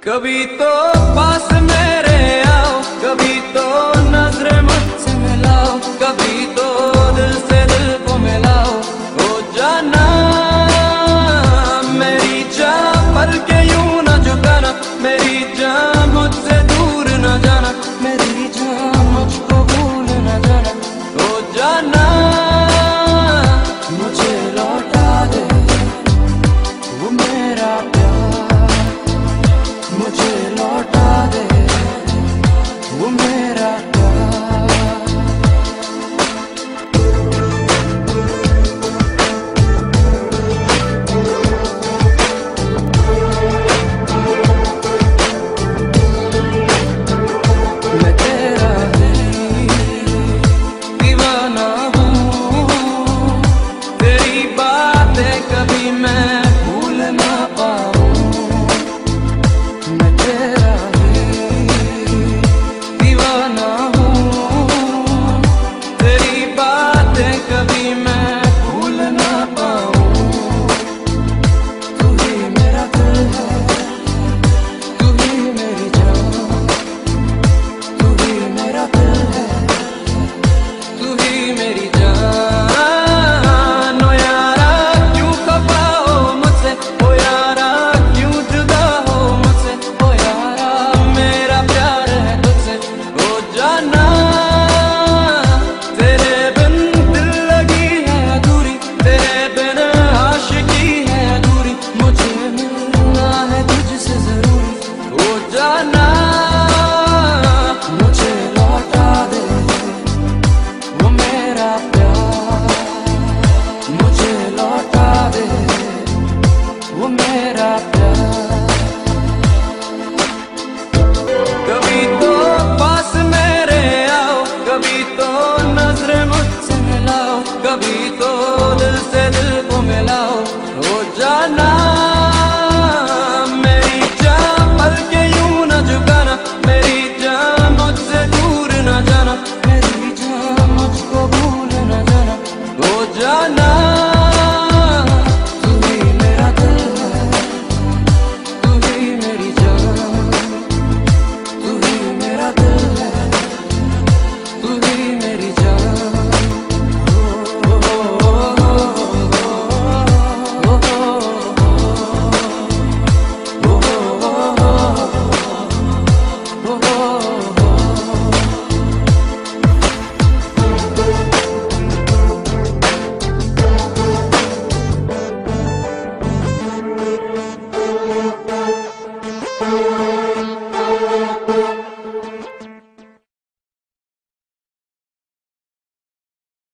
कभी तो पास मेरे आओ, कभी तो नजरें मुझसे मिलाओ, कभी तो दिल से दिल को मिलाओ। हो जाना मेरी जान, पर के यूं न झुकाना, मेरी जान मुझसे दूर न जाना, मेरी जान मुझको भूल न जाना। हो जाना मुझे लौटा दे वो मेरा प्यार, मुझे लौटा दे वो मेरा प्यार। मैं तेरा ही दीवाना हूँ, तेरी बातें कभी मैं भूल ना पाऊँ। मैं तेरा ही दीवाना हूँ, तेरी बातें कभी मैं भूल ना पाऊँ। तू ही मेरा दिल है, तू ही मेरी जान, तू ही मेरा दिल है, तू ही मेरी जान। ओ यारा क्यों खफा हो मुझसे, ओ यारा क्यों जुदा हो मुझसे, ओ यारा मेरा प्यार है तुझसे। हो जाना तेरे बिन दिल लगी है अधूरी, तेरे बिन आशिकी है अधूरी, मुझे मिलना है तुझसे जरूरी। हो जाना मुझे लौटा दे वो मेरा प्यार, मुझे लौटा दे वो मेरा